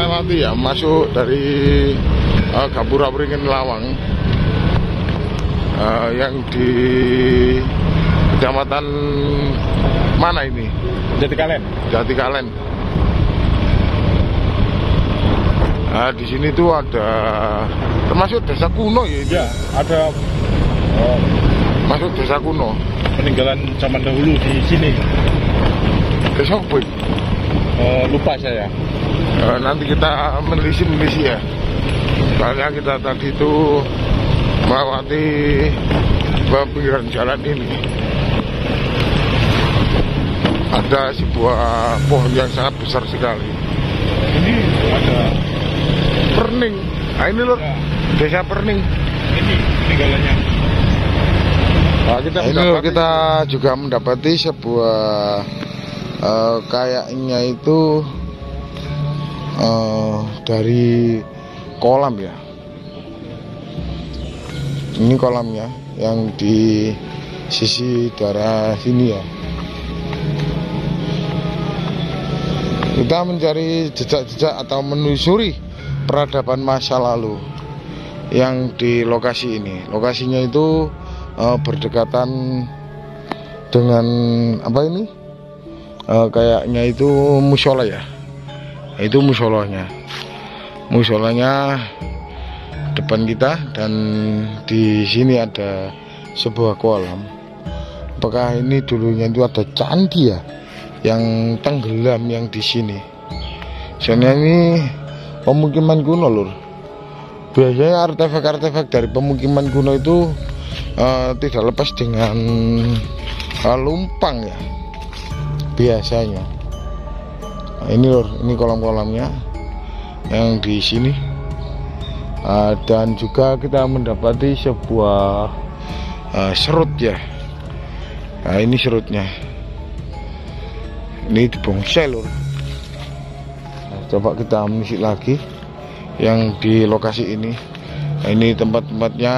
melewati ya, masuk dari Gapura Beringin Lawang, yang di kecamatan mana ini? Jatikalen. Jatikalen. Nah, di sini tuh ada termasuk desa kuno ya ini? Ya, ada masuk desa kuno. Peninggalan zaman dahulu di sini. Desa apa? Lupa saya. Nanti kita menelisik ya. Soalnya kita tadi itu melewati pinggiran jalan ini. Ada sebuah pohon yang sangat besar sekali. Ini ada Perning. Nah ini loh, ya. Desa Perning. Ini peninggalannya. Nah, kita juga mendapati sebuah kayaknya itu dari kolam ya. Ini kolamnya yang di sisi daerah sini ya. Kita mencari jejak-jejak atau menelusuri peradaban masa lalu yang di lokasi ini. Lokasinya itu berdekatan dengan apa ini? Kayaknya itu musola ya. Itu musolanya. Musolanya depan kita, dan di sini ada sebuah kolam. Apakah ini dulunya itu ada candi ya yang tenggelam yang di sini? Soalnya ini pemukiman kuno lur. Biasanya artefak-artefak dari pemukiman kuno itu tidak lepas dengan lumpang ya biasanya. Nah, ini lur, ini kolam-kolamnya yang di sini. Dan juga kita mendapati sebuah serut ya. Nah ini serutnya, ini di bongsai lur. Nah, coba kita menisik lagi yang di lokasi ini. Nah, ini tempat-tempatnya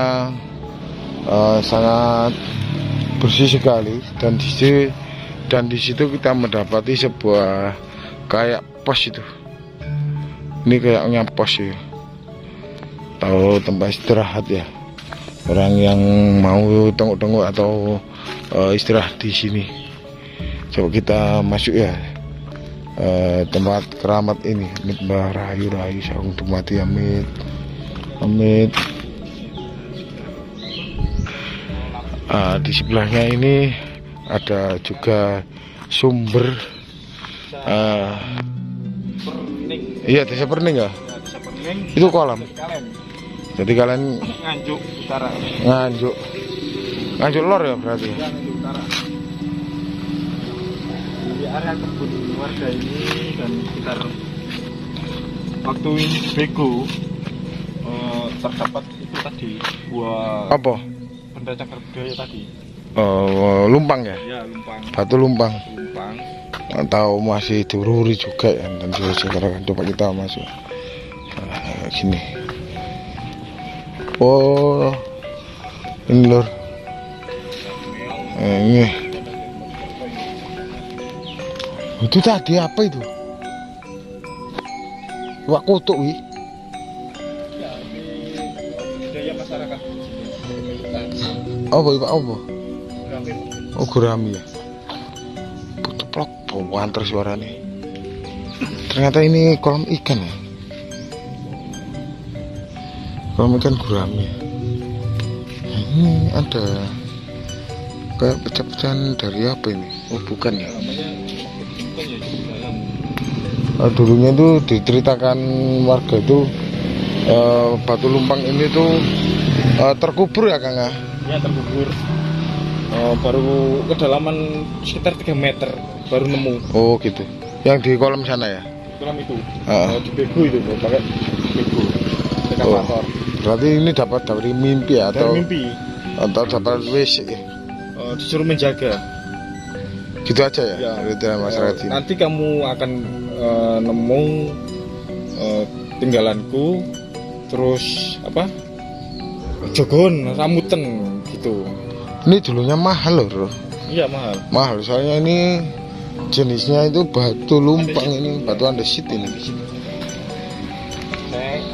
sangat bersih sekali, dan di situ kita mendapati sebuah kayak pos itu. Ini kayaknya pos ya, atau tempat istirahat ya, orang yang mau tengok-tengok atau istirahat di sini. Coba kita masuk ya, tempat keramat ini. Amit Mbah Rahayu Rahayu Saung Dumati Amit Amit. Di sebelahnya ini ada juga sumber. Iya, Desa Perning ya. Desa Perning. Itu kolam. Jadi kalian Nganjuk utara. Nganjuk lor ya berarti. Ya, Nganjuk utara. Di area kebun warga ini dan sekitar waktu ini bego terdapat itu tadi buah Apa? benda cagar budaya tadi. Lumpang ya? Ya, lumpang. Batu lumpang. Lumpang. Atau masih diururi juga ya, dan sekarang coba kita masuk. Gini. Oh, ini lor. Ini. Itu tadi apa itu? Wak kutuk wi. Ya, ini budaya masyarakat. Apa Pak? Apa? Gurami. Oh, gurami ya. Putuplok, antar suaranya. Ternyata ini kolam ikan ya. Kolam ikan gurami. Nah, ini ada kayak pecah-pecahan dari apa ini? Oh, bukan ya. Dulunya itu diceritakan warga itu batu lumpang ini tuh terkubur ya Kang ya? Ya, terkubur. Baru kedalaman sekitar 3 meter baru nemu. Oh gitu. Yang di kolam sana ya? Kolam itu. Di bego itu, pakai bego. Ekskavator. Berarti ini dapat dari mimpi ya, atau dari mimpi? Atau dapat WC ya? Disuruh menjaga. Gitu aja ya? Ya. Masyarakat sini. Nanti kamu akan nemu tinggalanku, terus apa? Jogon, rambutan gitu. Ini dulunya mahal loh. Iya, mahal. Mahal, soalnya ini jenisnya itu batu lumpang, ini batu andesit ini.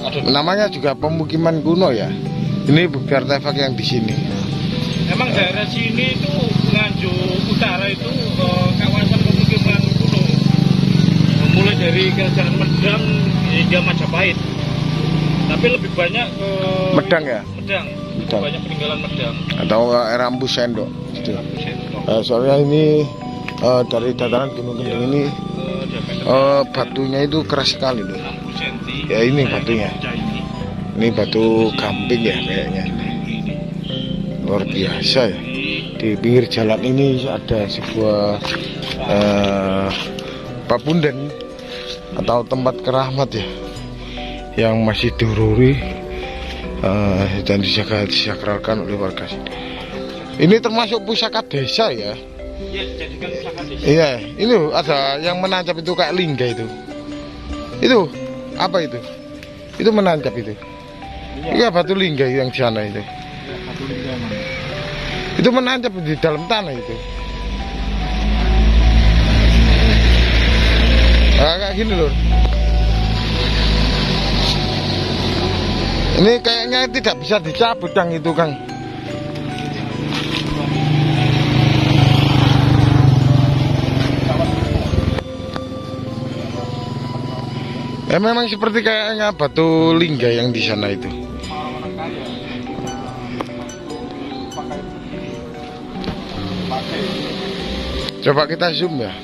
Namanya juga pemukiman kuno ya. Ini bukti artefak yang di sini. Emang daerah sini itu Nganjuk Utara itu kawasan pemukiman kuno. Mulai dari Kerajaan Medang hingga Majapahit. Tapi lebih banyak ke Medang ya? Medang. Banyak peninggalan Medang. Atau era Empu Sendok. Gitu. Soalnya ini dari dataran Gunung Kendeng ini batunya itu keras sekali loh. Ya ini batunya. Ini batu gamping ya kayaknya. Luar biasa ya. Di pinggir jalan ini ada sebuah papunden atau tempat keramat ya, yang masih diururi dan disakralkan oleh warga sini. Ini termasuk pusaka desa ya. Iya, ini ada yang menancap itu kayak lingga itu. Itu apa itu? Itu menancap itu. Iya, batu lingga yang di sana itu. Itu menancap di dalam tanah itu. Kayak gini loh. Ini kayaknya tidak bisa dicabut Kang itu Kang. Ya memang seperti kayaknya batu lingga yang di sana itu. Coba kita zoom ya.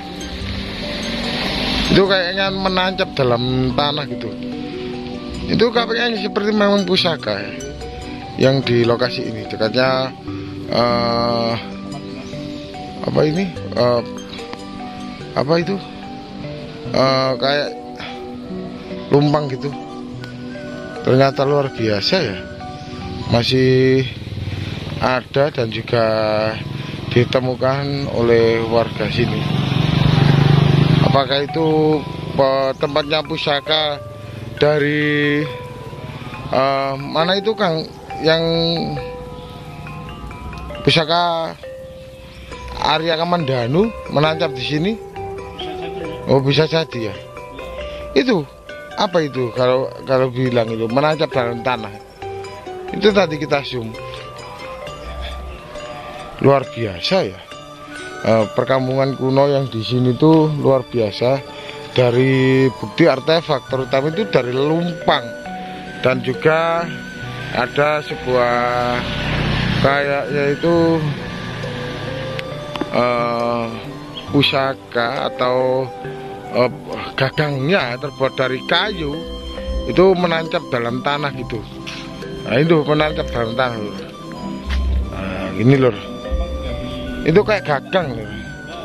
Itu kayaknya menancap dalam tanah gitu. Itu kayaknya seperti memang pusaka ya, yang di lokasi ini dekatnya apa ini? Apa itu? Kayak lumpang gitu. Ternyata luar biasa ya. Masih ada dan juga ditemukan oleh warga sini. Apakah itu tempatnya pusaka dari mana itu Kang, yang pusaka Arya Kamandanu menancap di sini? Oh, bisa jadi ya. Itu apa itu kalau bilang itu menancap dalam tanah? Itu tadi kita zoom. Luar biasa ya. Perkampungan kuno yang di sini tuh luar biasa. Dari bukti artefak, terutama itu dari lumpang, dan juga ada sebuah kayak yaitu pusaka atau gagangnya terbuat dari kayu, itu menancap dalam tanah gitu. Nah, itu menancap dalam tanah. Nah, gini lor. Itu kayak gagang lor.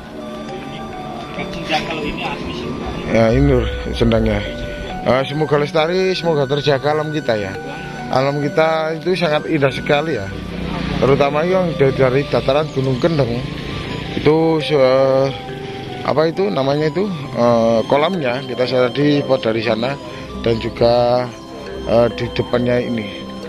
Kalau ini asli sih. Ya ini lur sendangnya. Semoga lestari, semoga terjaga alam kita ya. Alam kita itu sangat indah sekali ya. Terutama yang dari dataran Gunung Kendeng. Itu apa itu namanya itu kolamnya kita tadi dari sana, dan juga di depannya ini.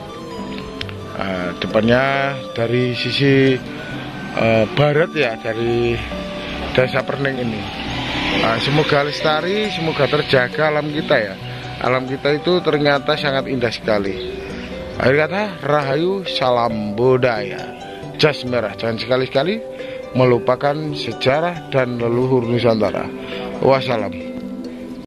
Depannya dari sisi barat ya, dari Desa Perning ini. Semoga lestari, semoga terjaga alam kita ya. Alam kita itu ternyata sangat indah sekali. Akhir kata, rahayu, salam budaya. Jas merah, jangan sekali-kali melupakan sejarah dan leluhur Nusantara. Wassalam.